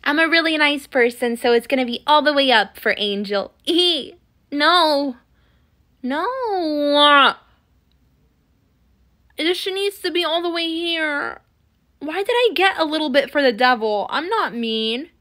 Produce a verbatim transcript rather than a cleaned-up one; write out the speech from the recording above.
I'm a really nice person, so it's going to be all the way up for Angel. E. No. No. She needs to be all the way here. Why did I get a little bit for the devil? I'm not mean.